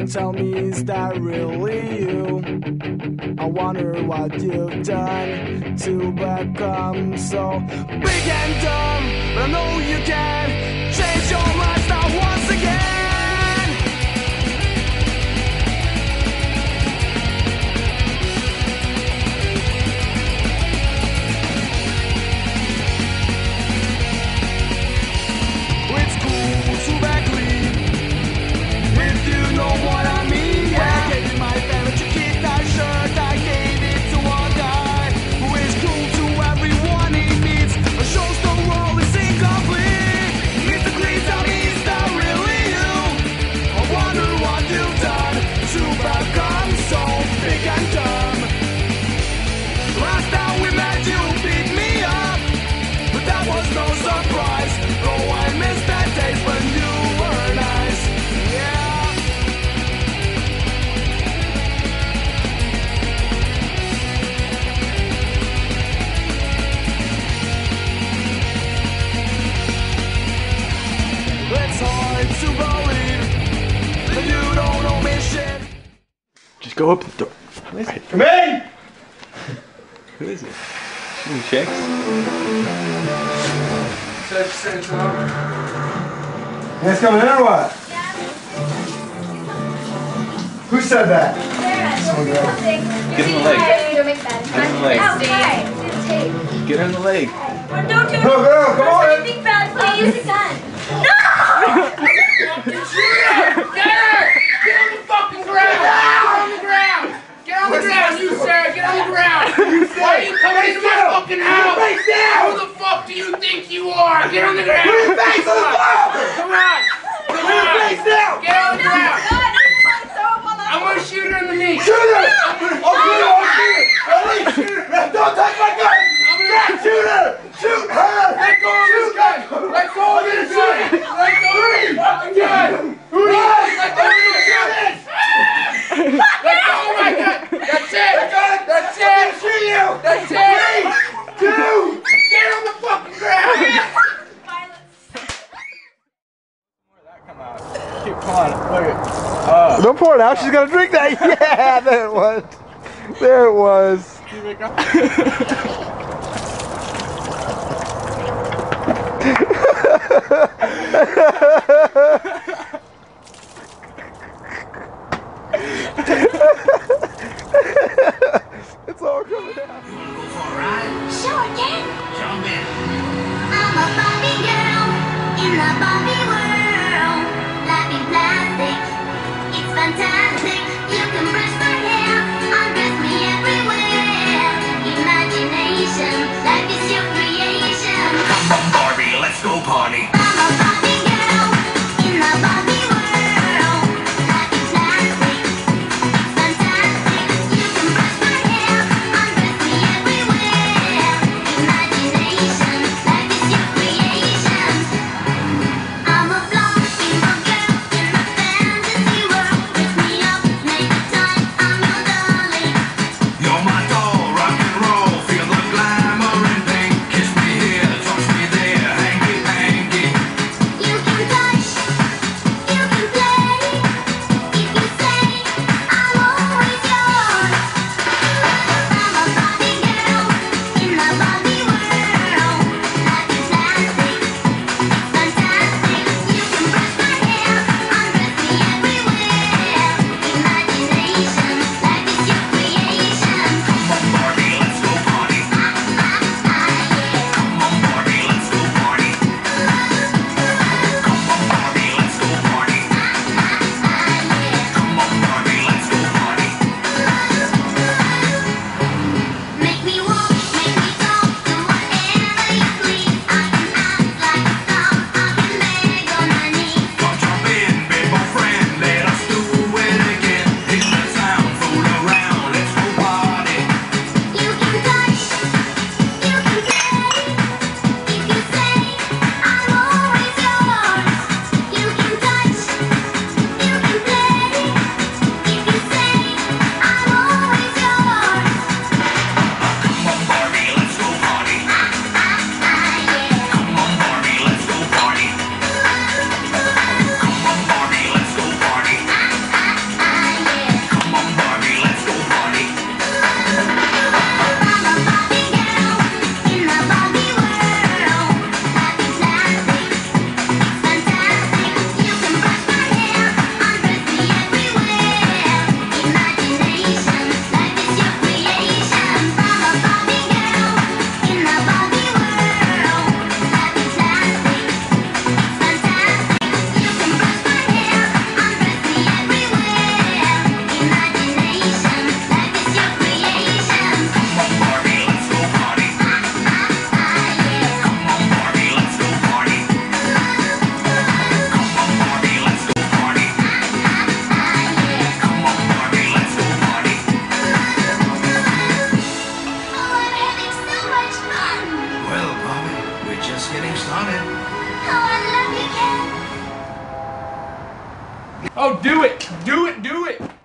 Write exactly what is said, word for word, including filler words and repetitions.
tell me, is that really you? I wonder what you've done to become so big and dumb. But I know you can change your lifestyle once again. It's cool to back lead, if you know what I mean. Yeah, I gave you my favorite kid, that shirt, I gave it to one guy who is cool to everyone he meets, but shows the role is incomplete. Mister Clean, tell me, is that really you? I wonder what you've done to become so big and dumb. Last time we met, you beat me up, but that was no surprise. Oh, I missed that taste when you were nice. Yeah. It's hard to believe that you don't know me shit. Just go up the door. Who is it? Come in! Who is it? Any chicks? You guys coming in or what? Who said that? Get in the leg. Get in the leg. Get in the leg. Don't do it. Go, go, come on! What do you think about it? Please use the gun. No! Get her! Get on the fucking ground! Get on the ground! Get on the ground, you sir! Get on the ground! Why are you coming into my fucking house? Who the fuck do you think you are? Get on the ground! Put your face on the floor! Come on! Come on! Face down! Get on the ground! I'm gonna shoot her in the knee! Shoot her! I'll shoot her! I'll shoot her! Ready? Shoot her! Don't touch my gun! Yeah, shoot her! Shoot her! Let go of this gun! Let go of this gun! Let go of this fucking gun! Who do you think? Let go of this gun! Let go of my gun! That's it! That's it! Shoot you! That's it! Three, two, get on the fucking ground! Come on, look at. Uh, Don't pour it out, she's gonna drink that! Yeah, there it was! There it was! It's all coming out. Sure can. Jump in. I'm a Barbie girl in the Barbie world. Life in plastic, it's fantastic. You can brush my hair, undress me everywhere. Imagination, life is your creation. Come on, Barbie, let's go party. I'm a Barbie girl in the Barbie world. Life in plastic, it's fantastic. You can Just getting started. Oh, I love you, Ken. Oh, do it! Do it! Do it!